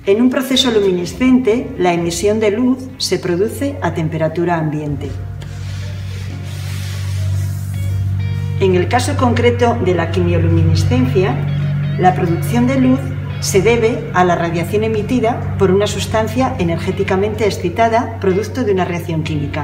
En un proceso luminiscente, la emisión de luz se produce a temperatura ambiente. En el caso concreto de la quimioluminiscencia, la producción de luz se debe a la radiación emitida por una sustancia energéticamente excitada producto de una reacción química.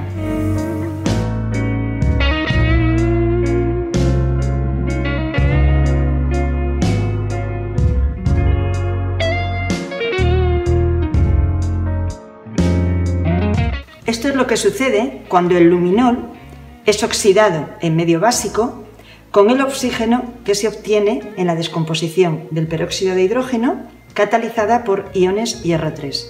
Esto es lo que sucede cuando el luminol es oxidado en medio básico con el oxígeno que se obtiene en la descomposición del peróxido de hidrógeno catalizada por iones hierro 3.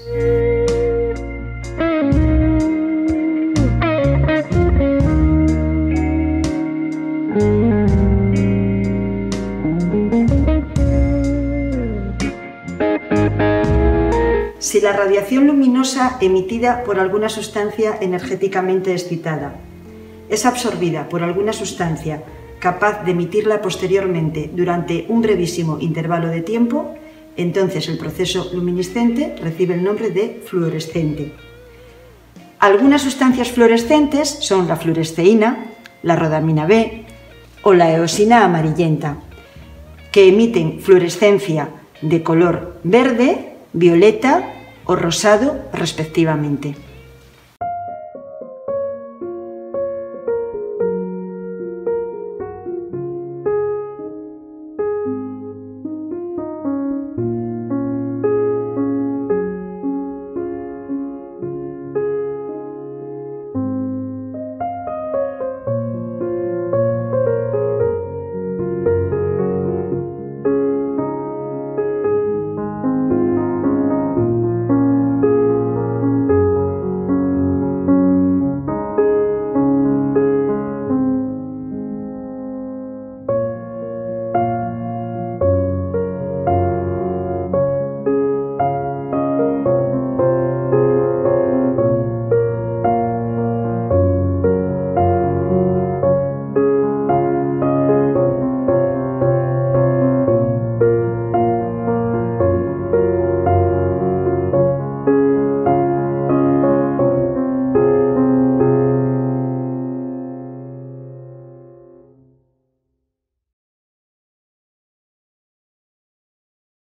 Si la radiación luminosa emitida por alguna sustancia energéticamente excitada es absorbida por alguna sustancia capaz de emitirla posteriormente durante un brevísimo intervalo de tiempo, entonces el proceso luminiscente recibe el nombre de fluorescente. Algunas sustancias fluorescentes son la fluoresceína, la rodamina B o la eosina amarillenta, que emiten fluorescencia de color verde, violeta o rosado respectivamente.